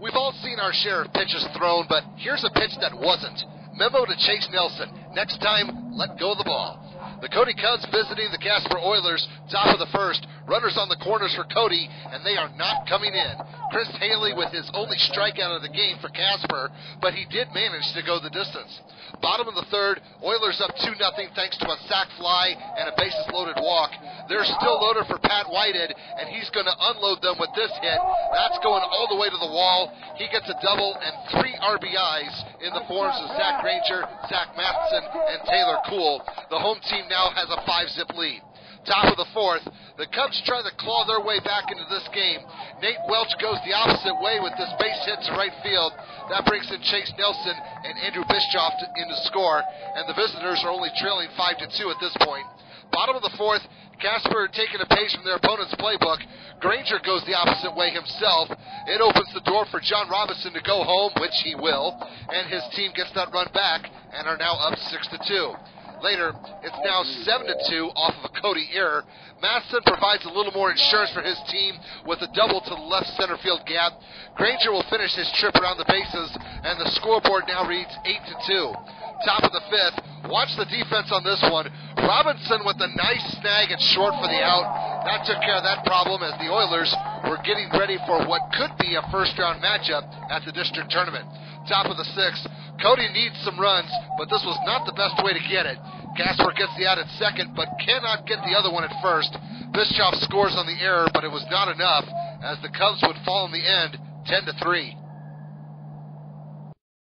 We've all seen our share of pitches thrown, but here's a pitch that wasn't. Memo to Chase Nelson. Next time, let go of the ball. The Cody Cubs visiting the Casper Oilers, top of the first. Runners on the corners for Cody, and they are not coming in. Chris Haley with his only strikeout of the game for Casper, but he did manage to go the distance. Bottom of the third, Oilers up 2-0 thanks to a sac fly and a bases-loaded walk. They're still loaded for Pat Whitehead, and he's going to unload them with this hit. That's going all the way to the wall. He gets a double and 3 RBIs in the forms of Zach Granger, Zach Matheson, and Taylor Kuhl. The home team now has a 5-zip lead. Top of the fourth, the Cubs try to claw their way back into this game. Nate Welch goes the opposite way with this base hit to right field. That brings in Chase Nelson and Andrew Bischoff in to score, and the visitors are only trailing 5-2 at this point. Bottom of the fourth, Casper taking a page from their opponent's playbook. Granger goes the opposite way himself. It opens the door for John Robinson to go home, which he will, and his team gets that run back and are now up 6-2. Later, it's now 7-2 off of a Cody error. Matheson provides a little more insurance for his team with a double to the left center field gap. Granger will finish his trip around the bases, and the scoreboard now reads 8-2. Top of the fifth. Watch the defense on this one. Robinson with a nice snag at short for the out. That took care of that problem as the Oilers were getting ready for what could be a first-round matchup at the district tournament. Top of the sixth. Cody needs some runs, but this was not the best way to get it. Casper gets the out at second, but cannot get the other one at first. Bischoff scores on the error, but it was not enough, as the Cubs would fall in the end 10-3.